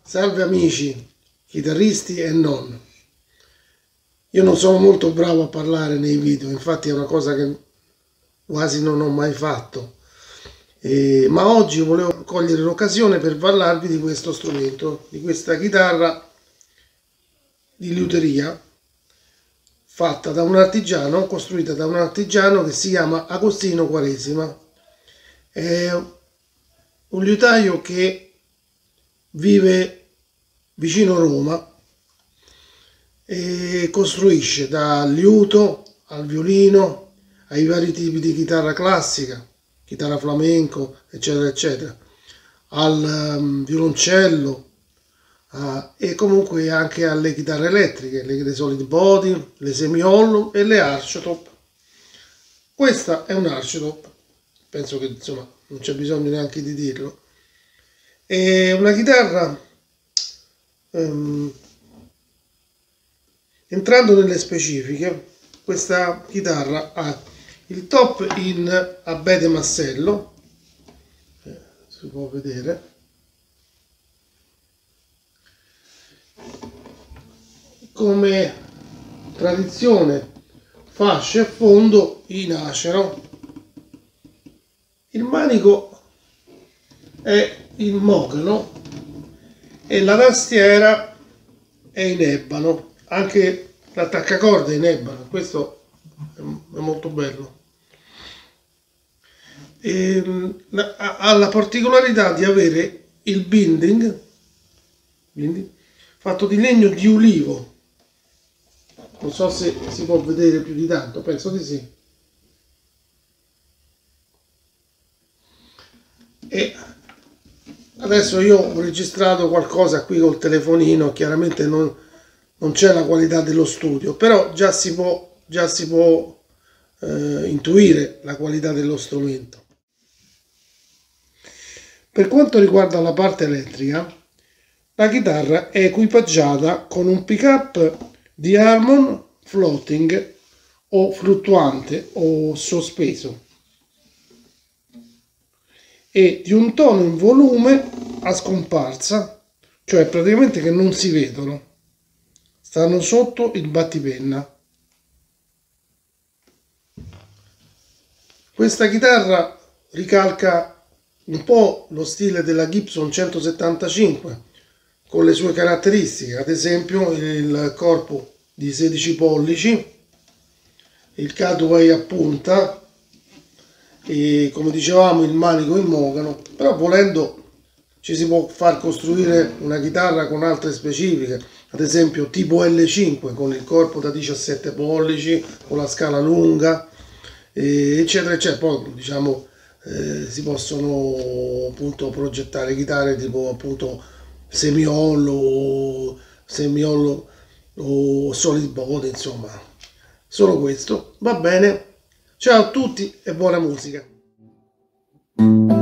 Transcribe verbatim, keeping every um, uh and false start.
Salve amici, chitarristi e non. Io non sono molto bravo a parlare nei video, infatti è una cosa che quasi non ho mai fatto. Eh, ma oggi volevo cogliere l'occasione per parlarvi di questo strumento, di questa chitarra di liuteria fatta da un artigiano, costruita da un artigiano che si chiama Agostino Quaresima. È un liutaio che vive vicino Roma e costruisce dal liuto al violino ai vari tipi di chitarra classica, chitarra flamenco, eccetera eccetera, al um, violoncello uh, e comunque anche alle chitarre elettriche, le, le solid body, le semi-hollow e le archtop. Questa è un archtop, penso che insomma non c'è bisogno neanche di dirlo. È una chitarra, um, entrando nelle specifiche, questa chitarra ha il top in abete massello, eh, si può vedere, come tradizione fascia e fondo in acero. Il manico è in mogano e la tastiera è in ebano, anche l'attaccacorde è in ebano, questo è molto bello. E ha la particolarità di avere il binding, quindi fatto di legno di ulivo, non so se si può vedere più di tanto, penso di sì. E adesso io ho registrato qualcosa qui col telefonino, chiaramente non, non c'è la qualità dello studio, però già si può, già si può eh, intuire la qualità dello strumento. Per quanto riguarda la parte elettrica, la chitarra è equipaggiata con un pick-up di Harmon floating o fluttuante o sospeso e di un tono in volume a scomparsa, cioè praticamente che non si vedono, stanno sotto il battipenna. Questa chitarra ricalca un po' lo stile della Gibson centosettantacinque con le sue caratteristiche, ad esempio il corpo di sedici pollici, il cutaway a punta e, come dicevamo, il manico in mogano, però volendo ci si può far costruire una chitarra con altre specifiche, ad esempio tipo L cinque con il corpo da diciassette pollici, con la scala lunga, eccetera eccetera. Poi diciamo eh, si possono appunto progettare chitarre tipo appunto semi-hollow, semi-hollow o solid body, insomma. Solo questo, va bene. Ciao a tutti e buona musica.